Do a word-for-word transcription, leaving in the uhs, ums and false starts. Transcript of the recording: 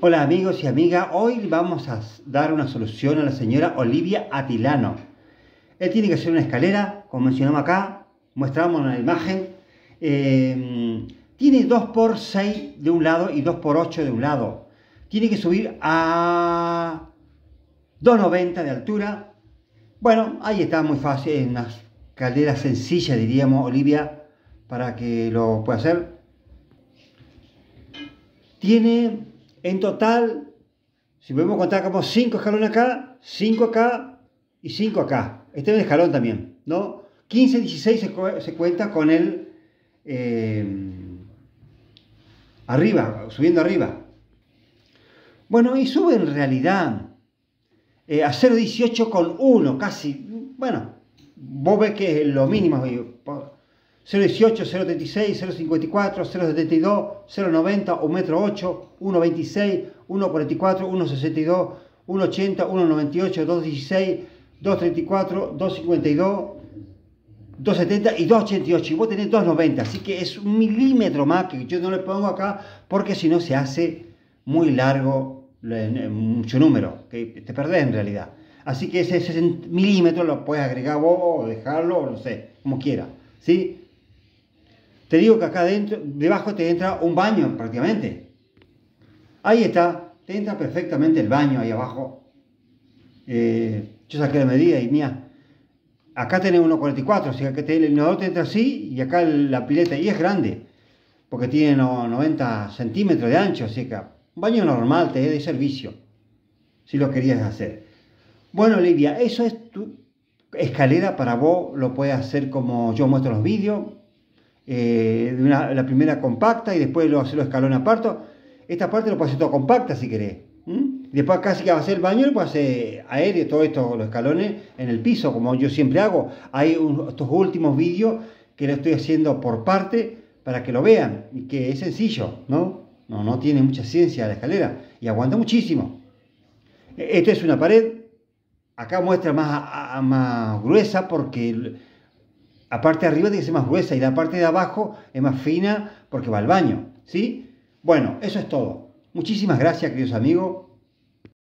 Hola amigos y amigas, hoy vamos a dar una solución a la señora Olivia Atilano. Él tiene que hacer una escalera, como mencionamos acá, mostramos en la imagen. Eh, tiene dos por seis de un lado y dos por ocho de un lado. Tiene que subir a dos noventa de altura. Bueno, ahí está, muy fácil, es una escalera sencilla, diríamos, Olivia, para que lo pueda hacer. Tiene en total, si podemos contar como cinco escalones acá, cinco acá y cinco acá. Este es un escalón también, ¿no? quince, dieciséis se, se cuenta con el eh, arriba, subiendo arriba. Bueno, y sube en realidad eh, a cero dieciocho con uno, casi. Bueno, vos ves que es lo mínimo. cero dieciocho, cero treinta y seis, cero cincuenta y cuatro, cero setenta y dos, cero noventa, un metro ocho, uno veintiséis, uno cuarenta y cuatro, uno sesenta y dos, uno ochenta, uno noventa y ocho, dos dieciséis, dos treinta y cuatro, dos cincuenta y dos, dos setenta y dos ochenta y ocho. Y vos tenés dos noventa, así que es un milímetro más que yo no le pongo acá porque si no se hace muy largo, mucho número, que te perdés en realidad. Así que ese, ese milímetro lo puedes agregar vos o dejarlo, no sé, como quieras, ¿sí? Te digo que acá dentro, debajo te entra un baño prácticamente. Ahí está, te entra perfectamente el baño ahí abajo. Eh, yo saqué la medida y mira, acá tenés uno cuarenta y cuatro, o sea que el inodoro te entra así y acá la pileta, y es grande, porque tiene noventa centímetros de ancho, así que un baño normal te es de servicio, si lo querías hacer. Bueno, Olivia, eso es tu escalera para vos, lo puedes hacer como yo muestro en los vídeos. Eh, de una, la primera compacta y después lo hacer los escalones aparte. Esta parte lo puedes hacer todo compacta si querés. ¿Mm? Después casi que va a hacer el baño, lo puedes hacer aéreo, todo esto, los escalones en el piso, como yo siempre hago. Hay un, estos últimos vídeos que lo estoy haciendo por parte para que lo vean y que es sencillo, ¿no? No, no tiene mucha ciencia la escalera y aguanta muchísimo. Esto es una pared. Acá muestra más, a, a, más gruesa porque la parte de arriba tiene que ser más gruesa y la parte de abajo es más fina porque va al baño, ¿sí? Bueno, eso es todo. Muchísimas gracias, queridos amigos.